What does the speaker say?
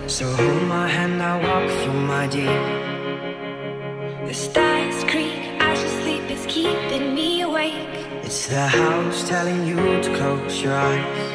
So hold my hand, I'll walk through, my dear. The stars creak, I should sleep, it's keeping me awake. It's the house telling you to close your eyes.